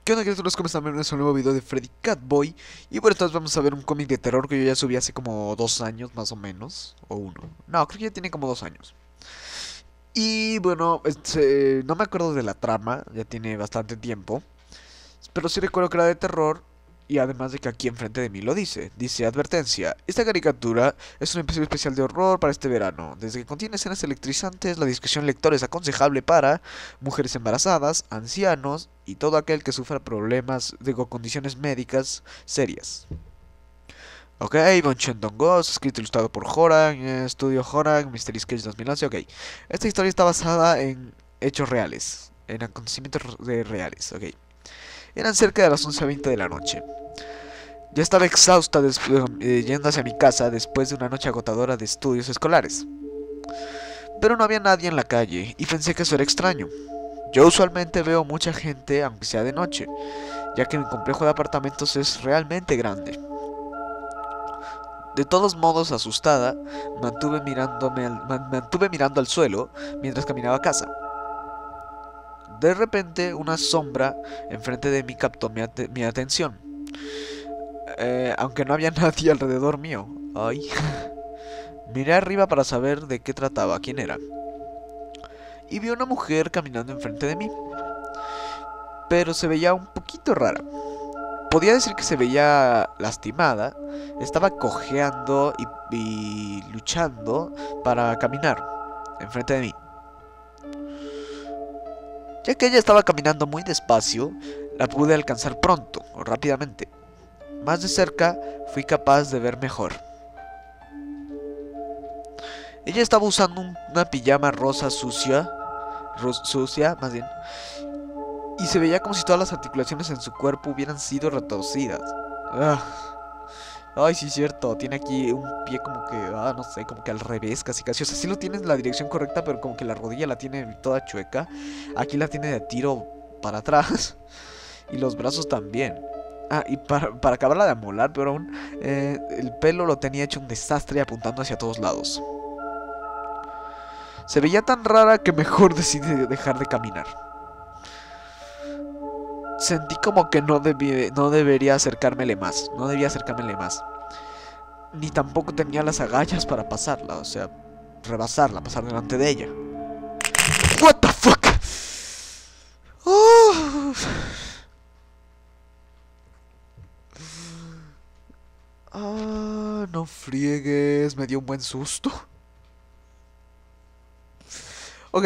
¿Qué onda, criaturas? ¿Cómo están? Bienvenidos a un nuevo video de Freddy Catboy. Y por entonces vamos a ver un cómic de terror que yo ya subí hace como 2 años, más o menos. O uno. No, creo que ya tiene como 2 años. Y bueno, no me acuerdo de la trama, ya tiene bastante tiempo. Pero sí recuerdo que era de terror. Y además de que aquí enfrente de mí lo dice. Dice: advertencia, esta caricatura es un episodio especial de horror para este verano. Desde que contiene escenas electrizantes, la discreción lector es aconsejable para mujeres embarazadas, ancianos y todo aquel que sufra problemas de condiciones médicas serias. Ok, Von Shendong Ghost, escrito e ilustrado por Horang, Estudio Horang, Mystery Sketch 2011. Ok, esta historia está basada en hechos reales, en acontecimientos reales. Ok, eran cerca de las 11:20 de la noche. Ya estaba exhausta yendo hacia mi casa después de una noche agotadora de estudios escolares. Pero no había nadie en la calle y pensé que eso era extraño. Yo usualmente veo mucha gente aunque sea de noche, ya que mi complejo de apartamentos es realmente grande. De todos modos, asustada, mantuve mirando al suelo mientras caminaba a casa. De repente, una sombra enfrente de mí captó mi atención. Aunque no había nadie alrededor mío. Ay. Miré arriba para saber de qué trataba, quién era. Y vi una mujer caminando enfrente de mí. Pero se veía un poquito rara. Podía decir que se veía lastimada. Estaba cojeando y luchando para caminar enfrente de mí. Ya que ella estaba caminando muy despacio, la pude alcanzar pronto o rápidamente. Más de cerca fui capaz de ver mejor. Ella estaba usando una pijama rosa sucia más bien, y se veía como si todas las articulaciones en su cuerpo hubieran sido retorcidas. Ah. Ay, sí, es cierto, tiene aquí un pie como que, no sé, como que al revés, casi casi. O sea, sí lo tiene en la dirección correcta, pero como que la rodilla la tiene toda chueca. Aquí la tiene de tiro para atrás. Y los brazos también. Y para acabarla de amolar, pero aún, el pelo lo tenía hecho un desastre apuntando hacia todos lados. Se veía tan rara que mejor decidí dejar de caminar. Sentí como que no debería acercármele más. No debía acercármele más. Ni tampoco tenía las agallas para pasarla. O sea, rebasarla, pasar delante de ella. What the fuck. Oh. No friegues. Me dio un buen susto. Ok.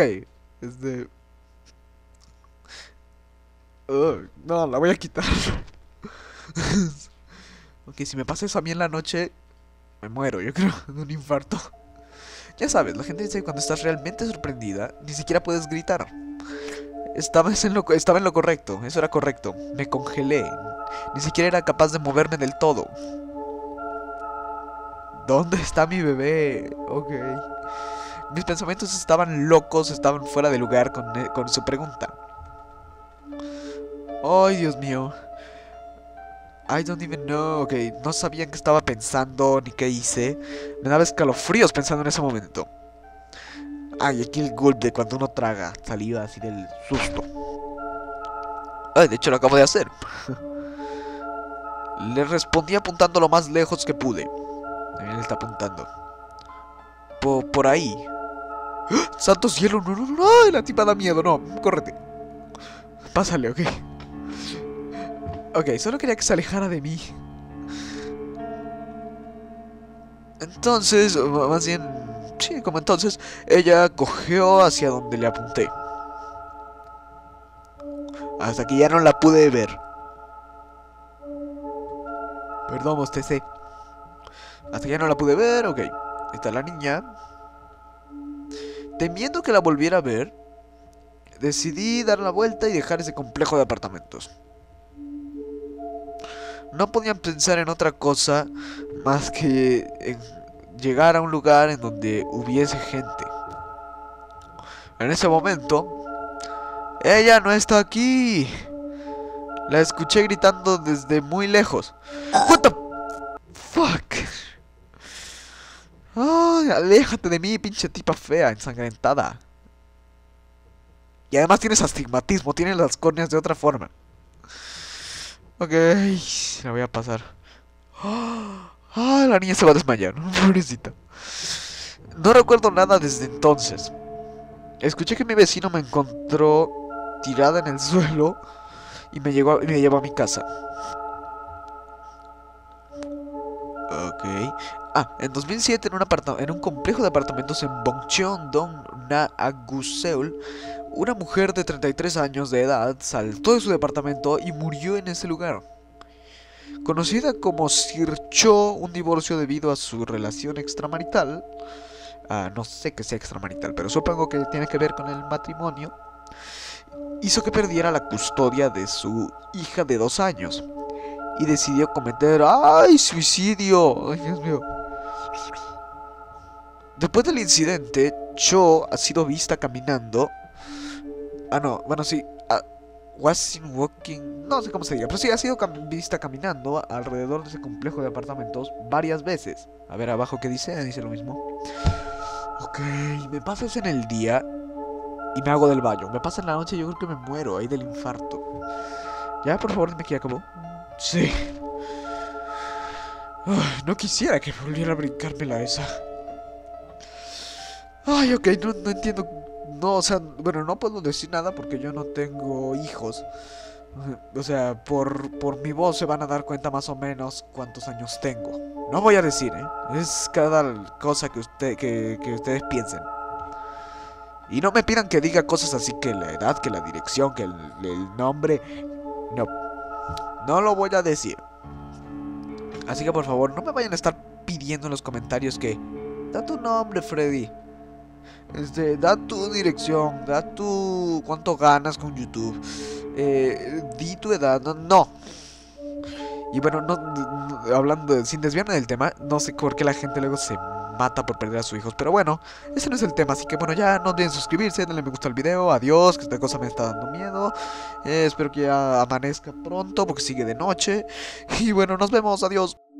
No, la voy a quitar. Ok, si me pasa eso a mí en la noche, me muero, yo creo, de un infarto. Ya sabes, la gente dice que cuando estás realmente sorprendida, ni siquiera puedes gritar. Estaba en lo correcto, eso era correcto. Me congelé. Ni siquiera era capaz de moverme del todo. ¿Dónde está mi bebé? Ok. Mis pensamientos estaban locos, estaban fuera de lugar con su pregunta. Ay, Dios mío. I don't even know. Ok, no sabía en qué estaba pensando ni qué hice. Me daba escalofríos pensando en ese momento. Y aquí el gulp de cuando uno traga saliva así del susto. De hecho lo acabo de hacer. Le respondí apuntando lo más lejos que pude. También él está apuntando. Por ahí. ¡Ah! ¡Santo cielo! No, no, no, no. ¡Ay, la tipa da miedo! No, córrete. Pásale, ok. Ok, solo quería que se alejara de mí. Entonces, más bien, sí, como entonces, ella cogió hacia donde le apunté. Hasta que ya no la pude ver. Perdón, bostecé. Hasta que ya no la pude ver, ok. Ahí está la niña. Temiendo que la volviera a ver, decidí dar la vuelta y dejar ese complejo de apartamentos. No podía pensar en otra cosa más que en llegar a un lugar en donde hubiese gente. En ese momento, ¡ella no está aquí! La escuché gritando desde muy lejos. What the fuck? Ay, aléjate de mí, pinche tipa fea, ensangrentada. Y además tienes astigmatismo, tienes las córneas de otra forma. Ok, la voy a pasar. La niña se va a desmayar, pobrecita. No recuerdo nada desde entonces. Escuché que mi vecino me encontró tirada en el suelo y me llevó a mi casa. Ok. En 2007 en un complejo de apartamentos en Bongcheon-dong, Na-gu-seul, una mujer de 33 años de edad saltó de su departamento y murió en ese lugar. Conocida como Sir Cho, un divorcio debido a su relación extramarital. No sé qué sea extramarital, pero supongo que tiene que ver con el matrimonio. Hizo que perdiera la custodia de su hija de 2 años y decidió cometer suicidio. Ay, Dios mío. Después del incidente, Cho ha sido vista caminando. No, bueno, sí. Was seen walking. No sé cómo se diga, pero sí ha sido vista caminando alrededor de ese complejo de apartamentos varias veces. A ver abajo qué dice, dice lo mismo. Ok, me pasa eso en el día y me hago del baño. Me pasa en la noche y yo creo que me muero ahí del infarto. Ya, por favor, dime que ya acabó. Sí. No quisiera que volviera a brincármela esa. Ay, ok, no entiendo. No, o sea, bueno, no puedo decir nada porque yo no tengo hijos. O sea, por mi voz se van a dar cuenta más o menos cuántos años tengo. No voy a decir, ¿eh? Es cada cosa que ustedes piensen. Y no me pidan que diga cosas así que la edad, que la dirección, que el nombre. No, no lo voy a decir. Así que por favor, no me vayan a estar pidiendo en los comentarios que... Da tu nombre, Freddy. Da tu dirección, da tu... cuánto ganas con YouTube. Di tu edad, no. Y bueno, hablando, sin desviarme del tema, no sé por qué la gente luego se mata por perder a sus hijos. Pero bueno, ese no es el tema. Así que bueno, ya no olviden suscribirse, darle me gusta al video. Adiós, que esta cosa me está dando miedo. Espero que ya amanezca pronto porque sigue de noche. Y bueno, nos vemos, adiós.